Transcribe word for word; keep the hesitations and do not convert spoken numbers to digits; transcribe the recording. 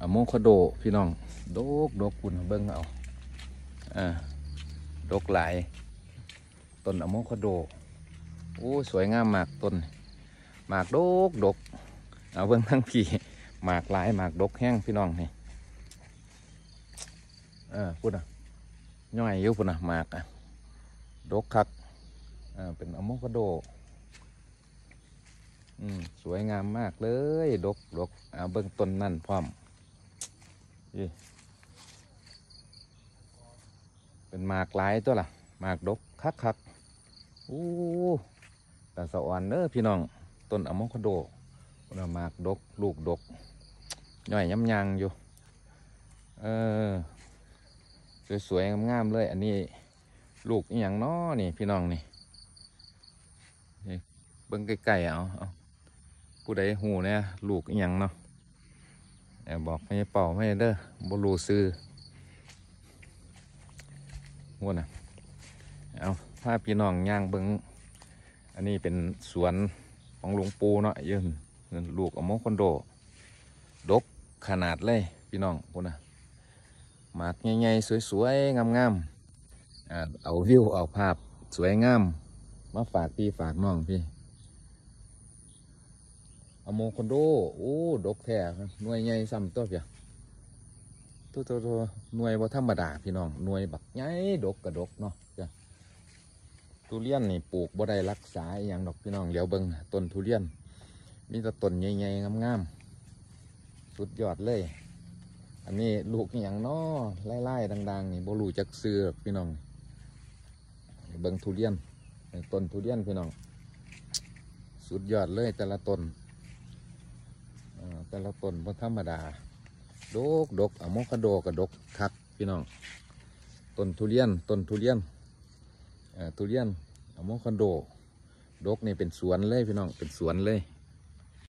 อะโมคาโดพี่น้องดกดกคุณเบิ้งเอาอ่าดกหลายต้นอะโมคาโดโอ้สวยงามมากต้นหมากดกดกเอาเบิ้งทั้งพี่หมากหลายหมากดกแห้งพี่น้องนี่เออพูดนะย่อยอยู่พูดนะหมากอ่ะดกคักอ่าเป็นอะโมคาโดอืมสวยงามมากเลยดกดกเอาเบิ้งต้นนั่นพร้อมเป็นหมากหลายตัวล่ะหมากดกคักคักอู้แต่สะอ่อนเด้อพี่น้องต้นอะโมคาโดคนหมากดกลูกดกย่อยย้ำยางอยู่เออสวยๆงามๆเลยอันนี้ลูกอีหยังน้อนี่พี่น้องนี่เบิ่งใกล้ๆเอาเอาผู้ใดหูเนี่ยลูกอีหยังเนาะบอกไม่เป่าไม่เด้อบรูซื้อหัวน่ะเอาพาพี่น้องย่างเบิ่งอันนี้เป็นสวนของหลวงปู่เนาะยืนลูกอะโมคาโดดกขนาดเลยพี่น้องพุ่นน่ะหมากใหญ่ๆสวยๆงามๆอ่าเอาวิวเอาภาพสวยงามมาฝากพี่ฝากน้องพี่อะโมคาโดโอ้ดกแท้หน่วยใหญ่ซ้ำตัวเพียตัวตัวตัวหน่วยบ่ธรรมดาพี่น้องหน่วยบักใหญ่ดกกระดกเนาะจ้ะทุเรียนนี่ปลูกบ่ได้รักษาอย่างดอกพี่น้องเดี๋ยวเบิ่งต้นทุเรียนมีแต่ต้นใหญ่ๆงามๆสุดยอดเลยอันนี้ลูกอย่างน้อไล่ๆดังๆนี่บ่รู้จักซื้อพี่น้องเบิ่งทุเรียนต้นทุเรียนพี่น้องสุดยอดเลยแต่ละต้นแต่ละต้นบ่ธรรมดาดกดกอะโมคาโดกระดกคักพี่น้องต้นทุเรียนต้นทุเรียนทุเรียนอะโมคาโดดกนี่เป็นสวนเลยพี่น้องเป็นสวนเลย